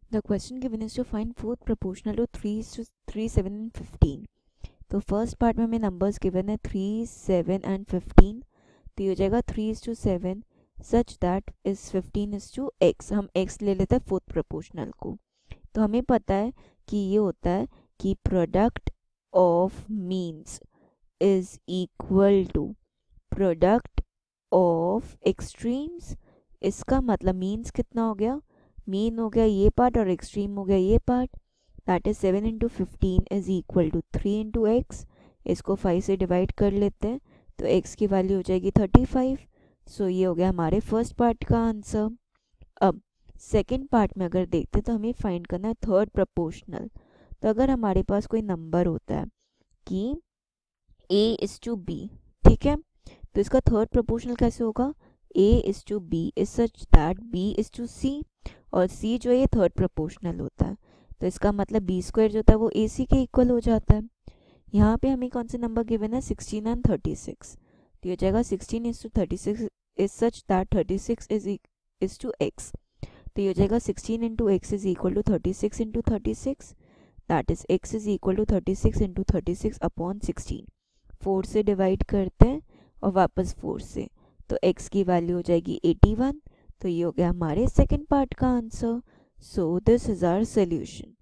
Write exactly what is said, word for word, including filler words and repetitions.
The question given is to find fourth proportional to three, three, seven and fifteen. तो first part में हमें numbers given है three, seven and fifteen. तो ये हो जाएगा three is to seven such that is fifteen is to x. हम x ले लेते हैं फोर्थ प्रोपोर्शनल को. तो हमें पता है कि ये होता है कि product of means is equal to product of extremes. इसका मतलब मीन्स कितना हो गया, मीन हो गया ये पार्ट और एक्सट्रीम हो गया ये part. That is seven into fifteen is equal to three into x. इसको फाइव से डिवाइड कर लेते हैं तो एक्स की वैल्यू हो जाएगी थर्टी फाइव. सो ये हो गया हमारे फर्स्ट पार्ट का आंसर. अब सेकेंड पार्ट में अगर देखते तो हमें फाइंड करना है थर्ड प्रपोर्शनल. तो अगर हमारे पास कोई नंबर होता है कि a इज टू बी, ठीक है, तो इसका थर्ड प्रपोर्शनल कैसे होगा, a is to B is such that b is to c, और c जो है ये थर्ड प्रपोर्शनल होता है. तो इसका मतलब बी स्क्वायर जो होता है वो ए सी के इक्वल हो जाता है. यहाँ पे हमें कौन से नंबर गिवन है, सिक्सटीन एंड थर्टी सिक्स. तो ये हो जाएगा sixteen is to thirty six is such that thirty six is is to x. तो ये हो जाएगा sixteen into x is equal to thirty six into thirty six. That is x is equal to thirty six into thirty six upon sixteen. Four से divide करते हैं और वापस four से, तो x की वैल्यू हो जाएगी एटी वन. तो ये हो गया हमारे सेकेंड पार्ट का answer. So this is our solution.